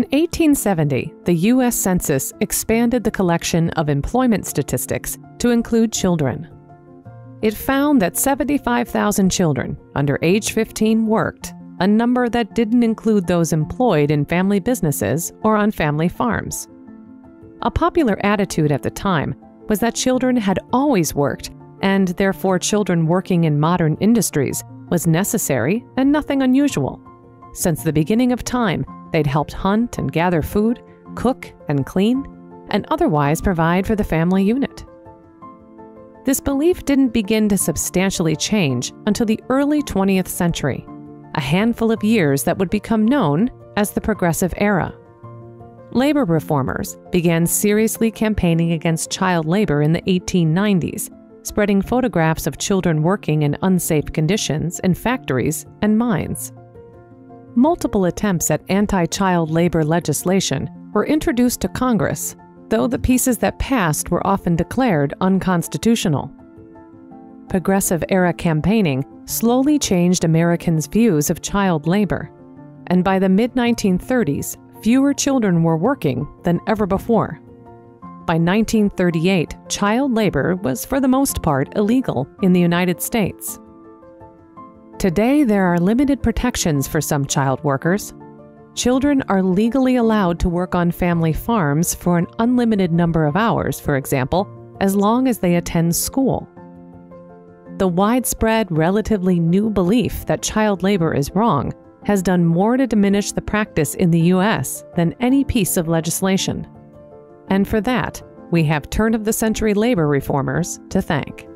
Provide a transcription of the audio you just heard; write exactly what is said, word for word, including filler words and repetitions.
In eighteen seventy, the U S Census expanded the collection of employment statistics to include children. It found that seventy-five thousand children under age fifteen worked, a number that didn't include those employed in family businesses or on family farms. A popular attitude at the time was that children had always worked, and therefore children working in modern industries was necessary and nothing unusual. Since the beginning of time, they'd helped hunt and gather food, cook and clean, and otherwise provide for the family unit. This belief didn't begin to substantially change until the early twentieth century, a handful of years that would become known as the Progressive Era. Labor reformers began seriously campaigning against child labor in the eighteen nineties, spreading photographs of children working in unsafe conditions in factories and mines. Multiple attempts at anti-child labor legislation were introduced to Congress, though the pieces that passed were often declared unconstitutional. Progressive-era campaigning slowly changed Americans' views of child labor, and by the mid nineteen thirties, fewer children were working than ever before. By nineteen thirty-eight, child labor was for the most part illegal in the United States. Today, there are limited protections for some child workers. Children are legally allowed to work on family farms for an unlimited number of hours, for example, as long as they attend school. The widespread, relatively new belief that child labor is wrong has done more to diminish the practice in the U S than any piece of legislation. And for that, we have turn-of-the-century labor reformers to thank.